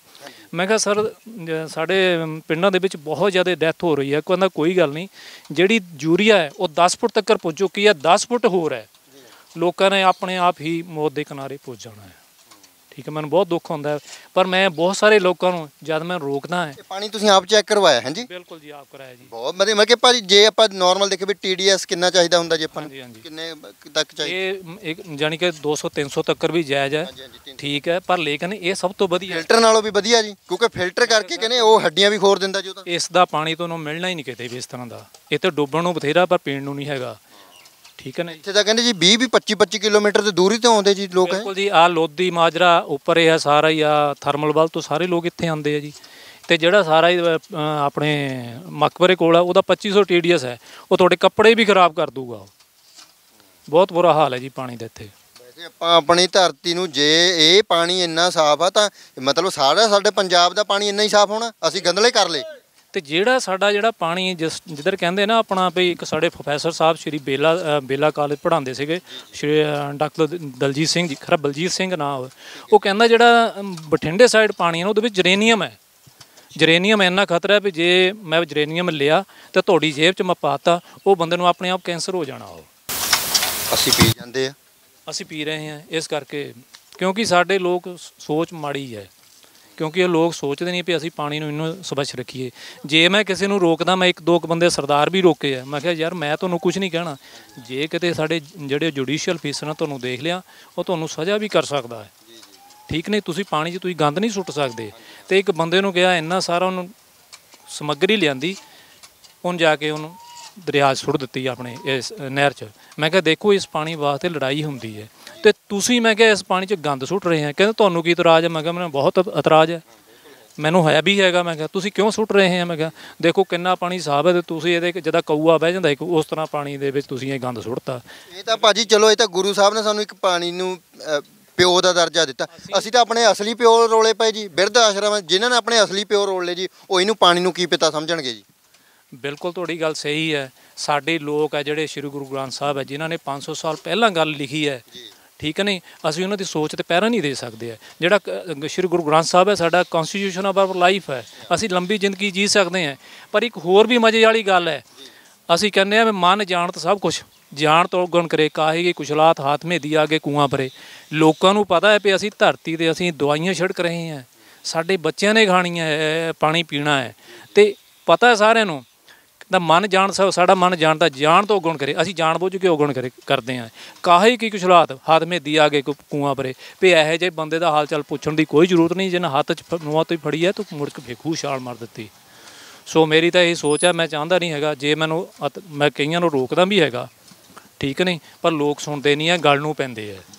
ਮੈਂ ਕਿਹਾ ਸਰ ਸਾਡੇ ਪਿੰਡਾਂ ਦੇ ਵਿੱਚ ਬਹੁਤ ਜ਼ਿਆਦਾ ਡੈਥ ਹੋ ਰਹੀ ਹੈ। ਕਹਿੰਦਾ ਕੋਈ ਗੱਲ ਨਹੀਂ, ਜਿਹੜੀ ਯੂਰੀਆ ਹੈ ਉਹ 10 ਫੁੱਟ ਤੱਕ ਪਹੁੰਚ ਚੁੱਕੀ ਹੈ, 10 ਫੁੱਟ ਹੋਰ ਹੈ, ਲੋਕਾਂ ਨੇ ਆਪਣੇ ਆਪ ਹੀ ਮੌਤ ਦੇ ਕਿਨਾਰੇ ਪਹੁੰਚ ਜਾਣਾ ਹੈ। ਠੀਕ ਹੈ, ਮੈਨੂੰ ਬਹੁਤ ਦੁੱਖ ਹੁੰਦਾ ਹੈ, ਪਰ ਮੈਂ ਬਹੁਤ ਸਾਰੇ ਲੋਕਾਂ ਨੂੰ ਜਦ ਮੈਂ ਰੋਕਦਾ ਹੈ। ਇਹ ਪਾਣੀ ਤੁਸੀਂ ਆਪ ਚੈੱਕ ਕਰਵਾਇਆ ਹੈ ਜੀ? ਬਿਲਕੁਲ ਜੀ, ਆਪ ਕਰਾਇਆ ਜੀ। ਬਹੁਤ ਵਧੀਆ। ਮੈਂ ਕਿ ਭਾਜੀ ਜੇ ਆਪਾਂ ਨਾਰਮਲ ਦੇਖੇ ਵੀ TDS ਕਿੰਨਾ ਚਾਹੀਦਾ ਹੁੰਦਾ ਜੀ ਆਪਾਂ ਨੂੰ? ਹਾਂਜੀ, ਹਾਂਜੀ। ਕਿੰਨੇ ਤੱਕ ਚਾਹੀਦਾ? ਇਹ ਇੱਕ ਜਾਣੀ ਕਿ 200-300 ਤੱਕ ਵੀ ਜਾਇਜ਼ ਹੈ। ਠੀਕ ਹੈ, ਪਰ ਲੇਕਿਨ ਇਹ ਸਭ ਤੋਂ ਵਧੀਆ ਫਿਲਟਰ ਨਾਲੋਂ ਵੀ ਵਧੀਆ ਜੀ, ਕਿਉਂਕਿ ਫਿਲਟਰ ਕਰਕੇ ਕਹਿੰਦੇ ਉਹ ਹੱਡੀਆਂ ਵੀ ਖੋਰ ਦਿੰਦਾ ਜੀ ਉਹ ਤਾਂ। ਇਸ ਦਾ ਪਾਣੀ ਤੁਹਾਨੂੰ ਮਿਲਣਾ ਹੀ ਨਹੀਂ ਕਿਤੇ ਵੀ ਇਸ ਤਰ੍ਹਾਂ ਦਾ। ਇਹ ਤਾਂ ਡੁੱਬਣ ਨੂੰ ਬਥੇਰਾ, ਪਰ ਪੀਣ ਨੂੰ ਨਹੀਂ ਹੈਗਾ। ਠੀਕ ਹੈ ਨਾ ਜੀ। ਇੱਥੇ ਤਾਂ ਕਹਿੰਦੇ ਜੀ 20-25 ਕਿਲੋਮੀਟਰ ਦੀ ਦੂਰੀ ਤੋਂ ਆਉਂਦੇ ਜੀ ਲੋਕ। ਬਿਲਕੁਲ ਜੀ, ਆ ਲੋਧੀ ਮਾਜਰਾ ਉੱਪਰ ਇਹ ਸਾਰਾ ਹੀ ਆ ਥਰਮਲ ਵੱਲ ਤੋਂ ਸਾਰੇ ਲੋਕ ਇੱਥੇ ਆਉਂਦੇ ਆ ਜੀ। ਤੇ ਜਿਹੜਾ ਸਾਰਾ ਹੀ ਆਪਣੇ ਮਕਬਰੇ ਕੋਲ ਆ ਉਹਦਾ 2500 TDS ਹੈ, ਉਹ ਤੁਹਾਡੇ ਕੱਪੜੇ ਵੀ ਖਰਾਬ ਕਰ ਦੂਗਾ। ਬਹੁਤ ਬੁਰਾ ਹਾਲ ਹੈ ਜੀ ਪਾਣੀ ਦਾ ਇੱਥੇ। ਵੈਸੇ ਆਪਾਂ ਆਪਣੀ ਧਰਤੀ ਨੂੰ ਜੇ ਇਹ ਪਾਣੀ ਇੰਨਾ ਸਾਫ਼ ਆ ਤਾਂ ਮਤਲਬ ਸਾਰਾ ਸਾਡੇ ਪੰਜਾਬ ਦਾ ਪਾਣੀ ਇੰਨਾ ਹੀ ਸਾਫ਼ ਹੋਣਾ, ਅਸੀਂ ਗੰਦਲੇ ਕਰ ਲਏ। ਤੇ ਜਿਹੜਾ ਪਾਣੀ ਜਿੱਧਰ ਕਹਿੰਦੇ ਨਾ ਆਪਣਾ ਵੀ ਇੱਕ ਸਾਡੇ ਪ੍ਰੋਫੈਸਰ ਸਾਹਿਬ ਸ਼੍ਰੀ ਬੇਲਾ ਕਾਲਜ ਪੜ੍ਹਾਉਂਦੇ ਸੀਗੇ, ਸ਼੍ਰੀ ਡਾਕਟਰ ਦਲਜੀਤ ਸਿੰਘ ਜੀ, ਖਰਾ ਬਲਜੀਤ ਸਿੰਘ ਨਾਮ, ਉਹ ਕਹਿੰਦਾ ਜਿਹੜਾ ਬਠਿੰਡੇ ਸਾਈਡ ਪਾਣੀ ਹੈ ਉਹਦੇ ਵਿੱਚ ਜਰੇਨੀਅਮ ਹੈ। ਜਰੇਨੀਅਮ ਇੰਨਾ ਖਤਰਾ ਹੈ ਵੀ ਜੇ ਮੈਂ ਜਰੇਨੀਅਮ ਲਿਆ ਤੇ ਤੁਹਾਡੀ ਜੇਬ 'ਚ ਮੈਂ ਪਾਤਾ, ਉਹ ਬੰਦੇ ਨੂੰ ਆਪਣੇ ਆਪ ਕੈਂਸਰ ਹੋ ਜਾਣਾ। ਉਹ ਅਸੀਂ ਪੀ ਜਾਂਦੇ ਆ, ਅਸੀਂ ਪੀ ਰਹੇ ਹਾਂ ਇਸ ਕਰਕੇ, ਕਿਉਂਕਿ ਸਾਡੇ ਲੋਕ ਸੋਚ ਮਾੜੀ ਹੈ। ਕਿਉਂਕਿ ਇਹ ਲੋਕ ਸੋਚਦੇ ਨਹੀਂ ਵੀ ਅਸੀਂ ਪਾਣੀ ਨੂੰ ਇਹਨੂੰ ਸਵੱਛ ਰੱਖੀਏ। ਜੇ ਮੈਂ ਕਿਸੇ ਨੂੰ ਰੋਕਦਾ, ਮੈਂ 1-2 ਬੰਦੇ ਸਰਦਾਰ ਵੀ ਰੋਕੇ ਆ, ਮੈਂ ਕਿਹਾ ਯਾਰ ਮੈਂ ਤੁਹਾਨੂੰ ਕੁਝ ਨਹੀਂ ਕਹਿਣਾ, ਜੇ ਕਿਤੇ ਸਾਡੇ ਜਿਹੜੇ ਜੁਡੀਸ਼ੀਅਲ ਅਫੀਸਰ ਨੇ ਤੁਹਾਨੂੰ ਦੇਖ ਲਿਆ, ਉਹ ਤੁਹਾਨੂੰ ਸਜ਼ਾ ਵੀ ਕਰ ਸਕਦਾ ਹੈ। ਠੀਕ ਨਹੀਂ, ਤੁਸੀਂ ਪਾਣੀ 'ਚ ਤੁਸੀਂ ਗੰਦ ਨਹੀਂ ਸੁੱਟ ਸਕਦੇ। ਤੇ ਇੱਕ ਬੰਦੇ ਨੂੰ ਕਿਹਾ, ਇੰਨਾ ਸਾਰਾ ਉਹਨੂੰ ਸਮੱਗਰੀ ਲਿਆਂਦੀ, ਉਹਨੂੰ ਜਾ ਕੇ ਉਹਨੂੰ ਦਰਿਆ 'ਚ ਸੁੱਟ ਦਿੱਤੀ ਆਪਣੇ ਇਸ ਨਹਿਰ 'ਚ। ਮੈਂ ਕਿਹਾ ਦੇਖੋ, ਇਸ ਪਾਣੀ ਵਾਸਤੇ ਲੜਾਈ ਹੁੰਦੀ ਹੈ ਤੇ ਤੁਸੀਂ, ਮੈਂ ਕਿਹਾ ਇਸ ਪਾਣੀ 'ਚ ਗੰਦ ਸੁੱਟ ਰਹੇ ਆ। ਕਹਿੰਦੇ ਤੁਹਾਨੂੰ ਕੀ ਇਤਰਾਜ਼ ਹੈ? ਮੈਂ ਕਿਹਾ ਮੈਨੂੰ ਬਹੁਤ ਇਤਰਾਜ਼ ਹੈ, ਮੈਨੂੰ ਹੈ ਵੀ ਹੈਗਾ। ਮੈਂ ਕਿਹਾ ਤੁਸੀਂ ਕਿਉਂ ਸੁੱਟ ਰਹੇ ਆ? ਮੈਂ ਕਿਹਾ ਦੇਖੋ ਕਿੰਨਾ ਪਾਣੀ ਸਾਫ਼ ਹੈ ਤੇ ਤੁਸੀਂ ਇਹਦੇ ਜਿੱਦਾਂ ਕਊਆ ਬਹਿ ਜਾਂਦਾ ਇੱਕ, ਉਸ ਤਰ੍ਹਾਂ ਪਾਣੀ ਦੇ ਵਿੱਚ ਤੁਸੀਂ ਇਹ ਗੰਦ ਸੁੱਟਤਾ। ਇਹ ਤਾਂ ਭਾਜੀ ਚਲੋ, ਇਹ ਤਾਂ ਗੁਰੂ ਸਾਹਿਬ ਨੇ ਸਾਨੂੰ ਇੱਕ ਪਾਣੀ ਨੂੰ ਪਿਓ ਦਾ ਦਰਜਾ ਦਿੱਤਾ। ਅਸੀਂ ਤਾਂ ਆਪਣੇ ਅਸਲੀ ਪਿਓ ਰੋਲੇ ਪਏ ਜੀ। ਬਿਰਧ ਆਸ਼ਰਮ ਜਿਨ੍ਹਾਂ ਨੇ ਆਪਣੇ ਅਸਲੀ ਪਿਓ ਰੋਲ ਲਏ ਜੀ, ਉਹ ਇਹਨੂੰ ਪਾਣੀ ਨੂੰ ਕੀ ਪਿਤਾ ਸਮਝਣਗੇ ਜੀ। ਬਿਲਕੁਲ ਤੁਹਾਡੀ ਗੱਲ ਸਹੀ ਹੈ। ਸਾਡੇ ਲੋਕ ਹੈ ਜਿਹੜੇ ਸ਼੍ਰੀ ਗੁਰੂ ਗ੍ਰੰਥ ਸਾਹਿਬ ਹੈ, ਜਿਨ੍ਹਾਂ ਨੇ 500 ਸਾਲ ਪਹਿਲਾਂ ਗੱਲ ਲਿਖੀ ਹੈ, ਠੀਕ ਹੈ ਨਹੀਂ, ਅਸੀਂ ਉਹਨਾਂ ਦੀ ਸੋਚ ਤੇ ਪਹਿਰਾ ਨਹੀਂ ਦੇ ਸਕਦੇ। ਜਿਹੜਾ ਸ਼੍ਰੀ ਗੁਰੂ ਗ੍ਰੰਥ ਸਾਹਿਬ ਹੈ ਸਾਡਾ ਕਨਸਟੀਟਿਊਸ਼ਨ ਆਫ ਆਵਰ ਲਾਈਫ ਹੈ। ਅਸੀਂ ਲੰਬੀ ਜ਼ਿੰਦਗੀ ਜੀ ਸਕਦੇ ਹਾਂ। ਪਰ ਇੱਕ ਹੋਰ ਵੀ ਮਜ਼ੇ ਵਾਲੀ ਗੱਲ ਹੈ, ਅਸੀਂ ਕਹਿੰਦੇ ਹਾਂ ਵੀ ਮਨ ਜਾਣਤ ਸਭ ਕੁਛ, ਜਾਣ ਤੋਂ ਗੁਣ ਕਰੇ ਕਾਹੇਗੀ ਕੁਸ਼ਲਾਤ ਹਾਥ ਮੇ ਦੀ ਆਗੇ ਕੂਆਂ ਭਰੇ। ਲੋਕਾਂ ਨੂੰ ਪਤਾ ਹੈ ਵੀ ਅਸੀਂ ਧਰਤੀ 'ਤੇ ਅਸੀਂ ਦਵਾਈਆਂ ਛਿੜਕ ਰਹੇ ਹਾਂ, ਸਾਡੇ ਬੱਚਿਆਂ ਨੇ ਖਾਣੀਆਂ ਹੈ, ਪਾਣੀ ਪੀਣਾ ਹੈ, ਤੇ ਪਤਾ ਹੈ ਸਾਰਿਆਂ ਨੂੰ। ਤਾਂ ਮਨ ਜਾਣ ਸਾਡਾ ਮਨ ਜਾਣਦਾ, ਜਾਣ ਤੋਂ ਗੁਣ ਕਰੇ, ਅਸੀਂ ਜਾਣ ਬੁੱਝ ਕੇ ਔਗਣ ਕਰਦੇ ਹਾਂ। ਕਾਹੇ ਕੀ ਕੁਸ਼ਲਾਤ ਹੱਥ ਮੇਦੀ ਆ ਗਏ ਕੂਆਂ ਪਰੇ, ਵੀ ਇਹੋ ਜਿਹੇ ਬੰਦੇ ਦਾ ਹਾਲ ਚਾਲ ਪੁੱਛਣ ਦੀ ਕੋਈ ਜ਼ਰੂਰਤ ਨਹੀਂ, ਜਿਹਨੇ ਹੱਥ 'ਚ ਨੂੰਹਾਂ ਤੋਂ ਹੀ ਫੜੀ ਹੈ ਤੂੰ ਮੁੜ ਕੇ ਫੇਖੂ ਛਾਲ ਮਾਰ ਦਿੱਤੀ। ਸੋ ਮੇਰੀ ਤਾਂ ਇਹ ਸੋਚ ਹੈ, ਮੈਂ ਚਾਹੁੰਦਾ ਨਹੀਂ ਹੈਗਾ, ਜੇ ਮੈਨੂੰ ਮੈਂ ਕਈਆਂ ਨੂੰ ਰੋਕਦਾ ਵੀ ਹੈਗਾ, ਠੀਕ ਨਹੀਂ, ਪਰ ਲੋਕ ਸੁਣਦੇ ਨਹੀਂ ਹੈ, ਗੱਲ ਨੂੰ ਪੈਂਦੇ ਹੈ।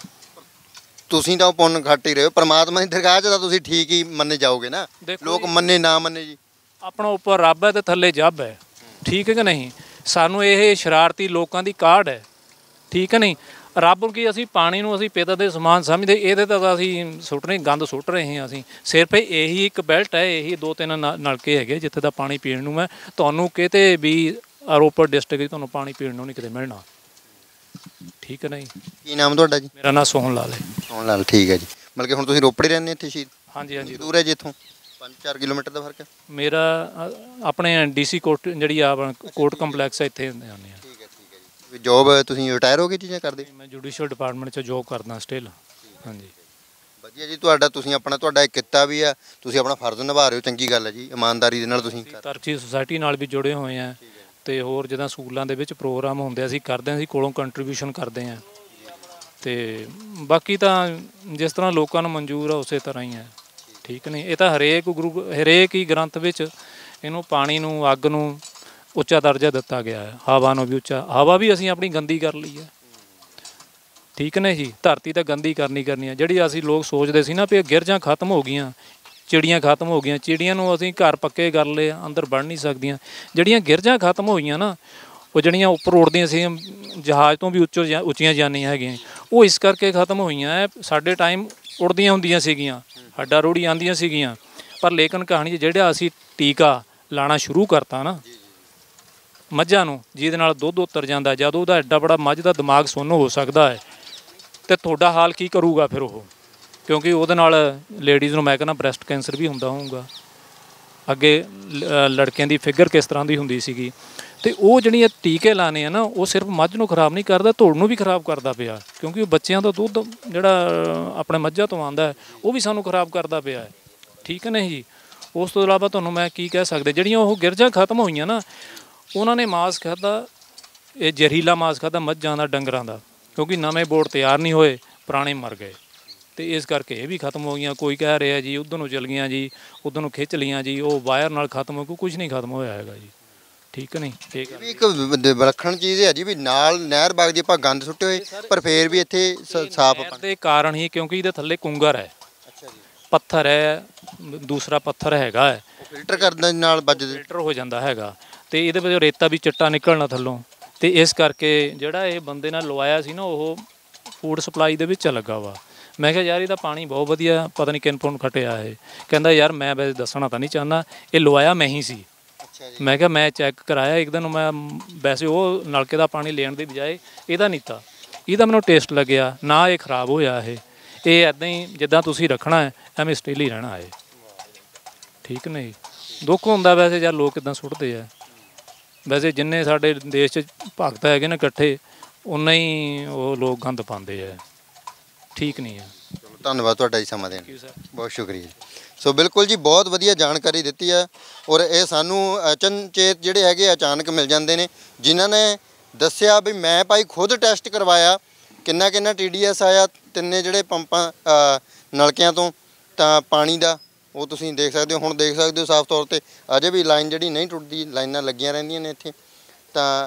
ਤੁਸੀਂ ਤਾਂ ਪੁੰਨ ਘੱਟ ਹੀ ਰਹੇ ਹੋ, ਪਰਮਾਤਮਾ ਦੀ ਦਰਗਾਹ 'ਚ ਤਾਂ ਤੁਸੀਂ ਠੀਕ ਹੀ ਮੰਨੇ ਜਾਓਗੇ ਨਾ। ਲੋਕ ਮੰਨੇ ਨਾ ਮੰਨੇ ਜੀ, ਆਪਣਾ ਉੱਪਰ ਰੱਬ ਹੈ ਤੇ ਥੱਲੇ ਜੱਬ ਹੈ। ਠੀਕ ਹੈ ਕਿ ਨਹੀਂ? ਸਾਨੂੰ ਇਹ ਸ਼ਰਾਰਤੀ ਲੋਕਾਂ ਦੀ ਕਾਢ ਹੈ। ਠੀਕ ਹੈ ਨਹੀਂ? ਰੱਬ ਨੂੰ ਕੀ, ਅਸੀਂ ਪਾਣੀ ਨੂੰ ਅਸੀਂ ਪਿਤਾ ਦੇ ਸਮਾਨ ਸਮਝਦੇ, ਇਹਦੇ ਤਾਂ ਅਸੀਂ ਸੁੱਟਣੇ ਗੰਦ ਸੁੱਟ ਰਹੇ ਹਾਂ। ਅਸੀਂ ਸਿਰਫ ਇਹੀ ਇੱਕ ਬੈਲਟ ਹੈ, ਇਹੀ 2-3 ਨਲਕੇ ਹੈਗੇ ਜਿੱਥੇ ਦਾ ਪਾਣੀ ਪੀਣ ਨੂੰ ਹੈ। ਤੁਹਾਨੂੰ ਕਿਤੇ ਵੀ ਰੋਪੜ ਡਿਸਟ੍ਰਿਕਟ 'ਚ ਤੁਹਾਨੂੰ ਪਾਣੀ ਪੀਣ ਨੂੰ ਨਹੀਂ ਕਿਤੇ ਮਿਲਣਾ। ਠੀਕ ਹੈ ਨਹੀਂ? ਕੀ ਨਾਮ ਤੁਹਾਡਾ ਜੀ? ਮੇਰਾ ਨਾਮ ਸੋਹਣ ਲਾਲ ਹੈ। ਸੋਹਣ ਲਾਲ, ਠੀਕ ਹੈ ਜੀ। ਮਤਲਬ ਕਿ ਹੁਣ ਤੁਸੀਂ ਰੋਪੜੇ ਰਹਿੰਦੇ ਇੱਥੇ ਸ਼ਹੀਦ? ਹਾਂਜੀ ਹਾਂਜੀ, ਦੂਰ ਹੈ ਜੀ ਇੱਥੋਂ? 5-4 ਕਿਲੋਮੀਟਰ ਦਾ ਫਰਕ ਹੈ। ਮੇਰਾ ਆਪਣੇ DC ਕੋਰਟ ਜਿਹੜੀ ਆ ਕੋਰਟ ਕੰਪਲੈਕਸ ਹੈ, ਇੱਥੇ ਆਉਂਦੇ ਹਾਂ। ਠੀਕ ਹੈ ਜੀ। ਜੋਬ ਤੁਸੀਂ ਰਿਟਾਇਰ ਹੋ ਗਏ ਜੀ ਜਾਂ ਕਰਦੇ? ਮੈਂ ਜੁਡੀਸ਼ੀਅਲ ਡਿਪਾਰਟਮੈਂਟ 'ਚ ਜੋਬ ਕਰਦਾ ਸਟਿਲ। ਹਾਂਜੀ, ਵਧੀਆ ਜੀ। ਤੁਹਾਡਾ ਇੱਕ ਕਿੱਤਾ ਵੀ ਆ, ਤੁਸੀਂ ਆਪਣਾ ਫਰਜ਼ ਨਿਭਾ ਰਹੇ ਹੋ, ਚੰਗੀ ਗੱਲ ਹੈ ਜੀ। ਇਮਾਨਦਾਰੀ ਦੇ ਨਾਲ ਤੁਸੀਂ ਤਰੱਕੀ ਸੁਸਾਇਟੀ ਨਾਲ ਵੀ ਜੁੜੇ ਹੋਏ ਆ, ਤੇ ਹੋਰ ਜਿੱਦਾਂ ਸਕੂਲਾਂ ਦੇ ਵਿੱਚ ਪ੍ਰੋਗਰਾਮ ਹੁੰਦੇ ਅਸੀਂ ਕਰਦੇ ਹਾਂ, ਅਸੀਂ ਕੋਲੋਂ ਕੰਟਰੀਬਿਊਸ਼ਨ ਕਰਦੇ ਹਾਂ। ਤੇ ਬਾਕੀ ਤਾਂ ਜਿਸ ਤਰ੍ਹਾਂ ਲੋਕਾਂ ਨੂੰ ਮਨਜ਼ੂਰ ਆ ਉਸੇ ਤਰ੍ਹਾਂ ਹੀ ਹੈ। ਠੀਕ ਨਹੀਂ? ਇਹ ਤਾਂ ਹਰੇਕ ਹੀ ਗ੍ਰੰਥ ਵਿੱਚ ਇਹਨੂੰ ਪਾਣੀ ਨੂੰ, ਅੱਗ ਨੂੰ ਉੱਚਾ ਦਰਜਾ ਦਿੱਤਾ ਗਿਆ ਹੈ। ਹਵਾ ਨੂੰ ਵੀ ਉੱਚਾ, ਹਵਾ ਵੀ ਅਸੀਂ ਆਪਣੀ ਗੰਦੀ ਕਰ ਲਈ ਹੈ। ਠੀਕ ਨੇ ਜੀ? ਧਰਤੀ ਤਾਂ ਗੰਦੀ ਕਰਨੀ ਹੈ। ਜਿਹੜੀ ਅਸੀਂ ਲੋਕ ਸੋਚਦੇ ਸੀ ਨਾ ਵੀ ਗਿਰਜਾਂ ਖਤਮ ਹੋ ਗਈਆਂ, ਚਿੜੀਆਂ ਖਤਮ ਹੋ ਗਈਆਂ, ਚਿੜੀਆਂ ਨੂੰ ਅਸੀਂ ਘਰ ਪੱਕੇ ਕਰ ਲਏ, ਅੰਦਰ ਵੜ ਨਹੀਂ ਸਕਦੀਆਂ। ਜਿਹੜੀਆਂ ਗਿਰਜਾਂ ਖਤਮ ਹੋਈਆਂ ਨਾ, ਉਹ ਜਿਹੜੀਆਂ ਉੱਪਰ ਉੱਡਦੀਆਂ ਸੀ, ਜਹਾਜ਼ ਤੋਂ ਵੀ ਉੱਚੀਆਂ ਜਾਂਦੀਆਂ ਹੈਗੀਆਂ, ਉਹ ਇਸ ਕਰਕੇ ਖਤਮ ਹੋਈਆਂ ਹੈ। ਸਾਡੇ ਟਾਈਮ ਉੱਡਦੀਆਂ ਹੁੰਦੀਆਂ ਸੀਗੀਆਂ, ਹੱਡਾ ਰੋੜੀ ਆਉਂਦੀਆਂ ਸੀਗੀਆਂ, ਪਰ ਲੇਕਿਨ ਕਹਾਣੀ 'ਚ ਜਿਹੜਾ ਅਸੀਂ ਟੀਕਾ ਲਾਣਾ ਸ਼ੁਰੂ ਕਰਤਾ ਨਾ ਮੱਝਾਂ ਨੂੰ, ਜਿਹਦੇ ਨਾਲ ਦੁੱਧ ਉਤਰ ਜਾਂਦਾ, ਜਦ ਉਹਦਾ ਐਡਾ ਬੜਾ ਮੱਝ ਦਾ ਦਿਮਾਗ ਸੁੰਨ ਹੋ ਸਕਦਾ ਹੈ, ਅਤੇ ਤੁਹਾਡਾ ਹਾਲ ਕੀ ਕਰੂਗਾ ਫਿਰ ਉਹ? ਕਿਉਂਕਿ ਉਹਦੇ ਨਾਲ ਲੇਡੀਜ਼ ਨੂੰ ਮੈਂ ਕਹਿੰਦਾ ਬ੍ਰੈਸਟ ਕੈਂਸਰ ਵੀ ਹੁੰਦਾ ਹੋਊਗਾ। ਅੱਗੇ ਲੜਕਿਆਂ ਦੀ ਫਿਗਰ ਕਿਸ ਤਰ੍ਹਾਂ ਦੀ ਹੁੰਦੀ ਸੀਗੀ, ਤੇ ਉਹ ਜਿਹੜੀਆਂ ਟੀਕੇ ਲਾਣੇ ਆ ਨਾ, ਉਹ ਸਿਰਫ ਮੱਝ ਨੂੰ ਖਰਾਬ ਨਹੀਂ ਕਰਦਾ, ਧੌਣ ਨੂੰ ਵੀ ਖਰਾਬ ਕਰਦਾ ਪਿਆ, ਕਿਉਂਕਿ ਉਹ ਬੱਚਿਆਂ ਦਾ ਦੁੱਧ ਜਿਹੜਾ ਆਪਣੇ ਮੱਝਾਂ ਤੋਂ ਆਉਂਦਾ ਹੈ ਉਹ ਵੀ ਸਾਨੂੰ ਖਰਾਬ ਕਰਦਾ ਪਿਆ ਹੈ। ਠੀਕ ਹੈ ਨਹੀਂ ਜੀ। ਉਸ ਤੋਂ ਇਲਾਵਾ ਤੁਹਾਨੂੰ ਮੈਂ ਕੀ ਕਹਿ ਸਕਦੇ, ਜਿਹੜੀਆਂ ਉਹ ਗਿਰਜਾਂ ਖਤਮ ਹੋਈਆਂ ਨਾ, ਉਹਨਾਂ ਨੇ ਮਾਸ ਖਾਧਾ, ਇਹ ਜ਼ਹਿਰੀਲਾ ਮਾਸ ਖਾਧਾ ਮੱਝਾਂ ਦਾ, ਡੰਗਰਾਂ ਦਾ, ਕਿਉਂਕਿ ਨਵੇਂ ਬੋਰਡ ਤਿਆਰ ਨਹੀਂ ਹੋਏ, ਪੁਰਾਣੇ ਮਰ ਗਏ, ਤੇ ਇਸ ਕਰਕੇ ਇਹ ਵੀ ਖਤਮ ਹੋ ਗਈਆਂ। ਕੋਈ ਕਹਿ ਰਿਹਾ ਜੀ ਉੱਧਰ ਨੂੰ ਚਲ ਗਈਆਂ ਜੀ, ਉੱਧਰ ਨੂੰ ਖਿੱਚ ਲੀਆਂ ਜੀ, ਉਹ ਵਾਇਰ ਨਾਲ ਖਤਮ ਹੋ, ਕੁਝ ਨਹੀਂ ਖਤਮ ਹੋਇਆ ਹੈਗਾ ਜੀ। ਠੀਕ ਨਹੀਂ। ਇਹ ਵੀ ਇੱਕ ਵਿਲੱਖਣ ਚੀਜ਼ ਹੈ ਜੀ, ਵੀ ਨਾਲ ਨਹਿਰ ਵਗਦੀ, ਆਪਾਂ ਗੰਦ ਸੁੱਟੇ ਹੋਏ ਪਰ ਫੇਰ ਵੀ ਇੱਥੇ ਸਾਫ਼ ਨਹਿਰ ਦੇ ਕਾਰਨ ਹੀ, ਕਿਉਂਕਿ ਇਹਦੇ ਥੱਲੇ ਕੁੰਗਰ ਹੈ, ਪੱਥਰ ਹੈ, ਦੂਸਰਾ ਪੱਥਰ ਹੈਗਾ ਹੈ, ਫਿਲਟਰ ਕਰਨ ਦੇ ਨਾਲ ਵੱਜਦੇ, ਫਿਲਟਰ ਹੋ ਜਾਂਦਾ ਹੈਗਾ, ਤੇ ਇਹਦੇ ਵਿੱਚ ਰੇਤਾ ਵੀ ਚਿੱਟਾ ਨਿਕਲਣਾ ਥੱਲੋਂ, ਤੇ ਇਸ ਕਰਕੇ ਜਿਹੜਾ ਇਹ ਬੰਦੇ ਨਾਲ ਲਵਾਇਆ ਸੀ ਨਾ, ਉਹ ਫੂਡ ਸਪਲਾਈ ਦੇ ਵਿੱਚ ਲੱਗਾ ਵਾ। ਮੈਂ ਕਿਹਾ ਯਾਰ ਇਹਦਾ ਪਾਣੀ ਬਹੁਤ ਵਧੀਆ, ਪਤਾ ਨਹੀਂ ਕਿੰਨ ਪੁੰਨ ਖਟਿਆ ਇਹ। ਕਹਿੰਦਾ ਯਾਰ ਮੈਂ ਵੈਸੇ ਦੱਸਣਾ ਤਾਂ ਨਹੀਂ ਚਾਹੁੰਦਾ, ਇਹ ਲਵਾਇਆ ਮੈਂ ਹੀ ਸੀ। ਮੈਂ ਕਿਹਾ ਮੈਂ ਚੈੱਕ ਕਰਾਇਆ ਇੱਕ ਦਿਨ, ਮੈਂ ਵੈਸੇ ਉਹ ਨਲਕੇ ਦਾ ਪਾਣੀ ਲੈਣ ਦੀ ਬਜਾਏ ਇਹਦਾ ਨਹੀਂ ਤਾ, ਇਹਦਾ ਮੈਨੂੰ ਟੇਸਟ ਲੱਗਿਆ ਨਾ, ਇਹ ਖਰਾਬ ਹੋਇਆ। ਇਹ ਇੱਦਾਂ ਹੀ ਜਿੱਦਾਂ ਤੁਸੀਂ ਰੱਖਣਾ ਹੈ ਐਵੇਂ ਸਟੇਲ ਹੀ ਰਹਿਣਾ ਹੈ। ਠੀਕ ਨਹੀਂ। ਦੁੱਖ ਹੁੰਦਾ ਵੈਸੇ ਯਾਰ ਲੋਕ ਕਿੱਦਾਂ ਸੁੱਟਦੇ ਆ। ਵੈਸੇ ਜਿੰਨੇ ਸਾਡੇ ਦੇਸ਼ 'ਚ ਭਗਤ ਹੈਗੇ ਨੇ ਇਕੱਠੇ, ਉਨਾ ਹੀ ਉਹ ਲੋਕ ਗੰਦ ਪਾਉਂਦੇ ਆ। ਠੀਕ ਨਹੀਂ ਆ। ਧੰਨਵਾਦ ਤੁਹਾਡਾ ਜੀ ਸਮਾਂ ਦੇਣ, ਬਹੁਤ ਸ਼ੁਕਰੀਆ। ਸੋ ਬਿਲਕੁਲ ਜੀ, ਬਹੁਤ ਵਧੀਆ ਜਾਣਕਾਰੀ ਦਿੱਤੀ ਆ, ਔਰ ਇਹ ਸਾਨੂੰ ਅਚਨਚੇਤ ਜਿਹੜੇ ਹੈਗੇ ਅਚਾਨਕ ਮਿਲ ਜਾਂਦੇ ਨੇ, ਜਿਨ੍ਹਾਂ ਨੇ ਦੱਸਿਆ ਵੀ ਮੈਂ ਭਾਈ ਖੁਦ ਟੈਸਟ ਕਰਵਾਇਆ, ਕਿੰਨਾ TDS ਆਇਆ ਤਿੰਨੇ ਜਿਹੜੇ ਪੰਪਾਂ ਨਲਕਿਆਂ ਤੋਂ, ਤਾਂ ਪਾਣੀ ਦਾ ਉਹ ਤੁਸੀਂ ਦੇਖ ਸਕਦੇ ਹੋ। ਹੁਣ ਦੇਖ ਸਕਦੇ ਹੋ ਸਾਫ਼ ਤੌਰ 'ਤੇ ਅਜੇ ਵੀ ਲਾਈਨ ਜਿਹੜੀ ਨਹੀਂ ਟੁੱਟਦੀ, ਲਾਈਨਾਂ ਲੱਗੀਆਂ ਰਹਿੰਦੀਆਂ ਨੇ ਇੱਥੇ। ਤਾਂ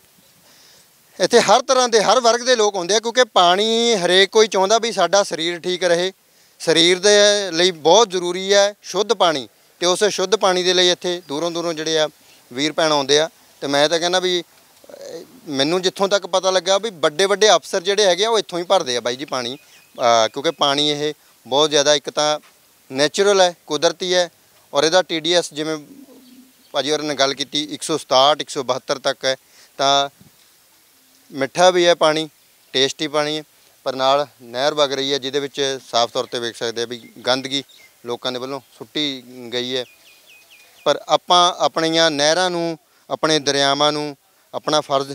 ਇੱਥੇ ਹਰ ਤਰ੍ਹਾਂ ਦੇ, ਹਰ ਵਰਗ ਦੇ ਲੋਕ ਆਉਂਦੇ ਆ, ਕਿਉਂਕਿ ਪਾਣੀ ਹਰੇਕ ਕੋਈ ਚਾਹੁੰਦਾ ਵੀ ਸਾਡਾ ਸਰੀਰ ਠੀਕ ਰਹੇ। ਸਰੀਰ ਦੇ ਲਈ ਬਹੁਤ ਜ਼ਰੂਰੀ ਹੈ ਸ਼ੁੱਧ ਪਾਣੀ, ਅਤੇ ਉਸ ਸ਼ੁੱਧ ਪਾਣੀ ਦੇ ਲਈ ਇੱਥੇ ਦੂਰੋਂ ਜਿਹੜੇ ਆ ਵੀਰ ਭੈਣ ਆਉਂਦੇ ਆ। ਅਤੇ ਮੈਂ ਤਾਂ ਕਹਿੰਦਾ ਵੀ ਮੈਨੂੰ ਜਿੱਥੋਂ ਤੱਕ ਪਤਾ ਲੱਗਾ ਵੀ ਵੱਡੇ ਅਫਸਰ ਜਿਹੜੇ ਹੈਗੇ ਆ ਉਹ ਇੱਥੋਂ ਹੀ ਭਰਦੇ ਆ ਬਾਈ ਜੀ ਪਾਣੀ, ਕਿਉਂਕਿ ਪਾਣੀ ਇਹ ਬਹੁਤ ਜ਼ਿਆਦਾ, ਇੱਕ ਤਾਂ ਨੈਚੁਰਲ ਹੈ, ਕੁਦਰਤੀ ਹੈ, ਔਰ ਇਹਦਾ TDS ਜਿਵੇਂ ਭਾਜੀ ਹੋਰਾਂ ਨੇ ਗੱਲ ਕੀਤੀ 167 172 ਤੱਕ ਹੈ। ਤਾਂ ਮਿੱਠਾ ਵੀ ਹੈ ਪਾਣੀ, ਟੇਸਟੀ ਪਾਣੀ ਹੈ, ਪਰ ਨਾਲ ਨਹਿਰ ਵਗ ਰਹੀ ਹੈ, ਜਿਹਦੇ ਵਿੱਚ ਸਾਫ਼ ਤੌਰ 'ਤੇ ਵੇਖ ਸਕਦੇ ਆ ਵੀ ਗੰਦਗੀ ਲੋਕਾਂ ਦੇ ਵੱਲੋਂ ਸੁੱਟੀ ਗਈ ਹੈ। ਪਰ ਆਪਾਂ ਆਪਣੀਆਂ ਨਹਿਰਾਂ ਨੂੰ, ਆਪਣੇ ਦਰਿਆਵਾਂ ਨੂੰ ਆਪਣਾ ਫਰਜ਼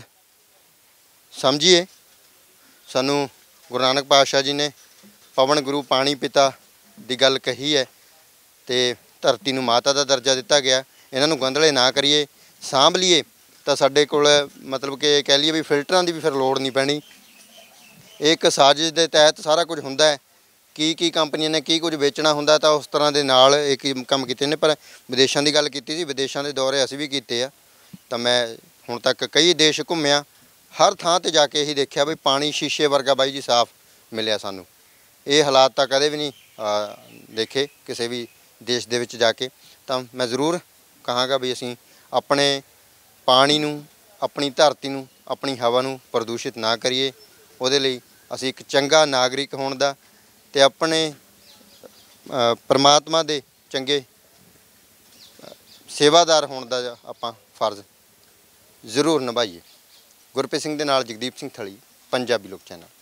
ਸਮਝੀਏ। ਸਾਨੂੰ ਗੁਰੂ ਨਾਨਕ ਪਾਤਸ਼ਾਹ ਜੀ ਨੇ ਪਵਨ ਗੁਰੂ ਪਾਣੀ ਪਿਤਾ ਦੀ ਗੱਲ ਕਹੀ ਹੈ, ਅਤੇ ਧਰਤੀ ਨੂੰ ਮਾਤਾ ਦਾ ਦਰਜਾ ਦਿੱਤਾ ਗਿਆ। ਇਹਨਾਂ ਨੂੰ ਗੰਧਲੇ ਨਾ ਕਰੀਏ, ਸਾਂਭ ਲਈਏ, ਤਾਂ ਸਾਡੇ ਕੋਲ ਮਤਲਬ ਕਿ ਕਹਿ ਲਈਏ ਵੀ ਫਿਲਟਰਾਂ ਦੀ ਵੀ ਫਿਰ ਲੋੜ ਨਹੀਂ ਪੈਣੀ। ਇਹ ਇੱਕ ਸਾਜ਼ਿਸ਼ ਦੇ ਤਹਿਤ ਸਾਰਾ ਕੁਝ ਹੁੰਦਾ ਹੈ। ਕੀ ਕੰਪਨੀਆਂ ਨੇ ਕੀ ਕੁਝ ਵੇਚਣਾ ਹੁੰਦਾ, ਤਾਂ ਉਸ ਤਰ੍ਹਾਂ ਦੇ ਨਾਲ ਇਹ ਕੰਮ ਕੀਤੇ ਨੇ। ਪਰ ਵਿਦੇਸ਼ਾਂ ਦੀ ਗੱਲ ਕੀਤੀ ਸੀ, ਵਿਦੇਸ਼ਾਂ ਦੇ ਦੌਰੇ ਅਸੀਂ ਵੀ ਕੀਤੇ ਆ। ਤਾਂ ਮੈਂ ਹੁਣ ਤੱਕ ਕਈ ਦੇਸ਼ ਘੁੰਮਿਆ, ਹਰ ਥਾਂ 'ਤੇ ਜਾ ਕੇ ਇਹੀ ਦੇਖਿਆ ਵੀ ਪਾਣੀ ਸ਼ੀਸ਼ੇ ਵਰਗਾ ਬਾਈ ਜੀ ਸਾਫ਼ ਮਿਲਿਆ ਸਾਨੂੰ। ਇਹ ਹਾਲਾਤ ਤਾਂ ਕਦੇ ਵੀ ਨਹੀਂ ਦੇਖੇ ਕਿਸੇ ਵੀ ਦੇਸ਼ ਦੇ ਵਿੱਚ ਜਾ ਕੇ। ਤਾਂ ਮੈਂ ਜ਼ਰੂਰ ਕਹਾਂਗਾ ਵੀ ਅਸੀਂ ਆਪਣੇ ਪਾਣੀ ਨੂੰ, ਆਪਣੀ ਧਰਤੀ ਨੂੰ, ਆਪਣੀ ਹਵਾ ਨੂੰ ਪ੍ਰਦੂਸ਼ਿਤ ਨਾ ਕਰੀਏ। ਉਹਦੇ ਲਈ ਅਸੀਂ ਇੱਕ ਚੰਗਾ ਨਾਗਰਿਕ ਹੋਣ ਦਾ ਅਤੇ ਆਪਣੇ ਪਰਮਾਤਮਾ ਦੇ ਚੰਗੇ ਸੇਵਾਦਾਰ ਹੋਣ ਦਾ ਆਪਾਂ ਫਰਜ਼ ਜ਼ਰੂਰ ਨਿਭਾਈਏ। ਗੁਰਪ੍ਰੀਤ ਸਿੰਘ ਦੇ ਨਾਲ ਜਗਦੀਪ ਸਿੰਘ ਥਲੀ, ਪੰਜਾਬੀ ਲੋਕ ਚੈਨਲ।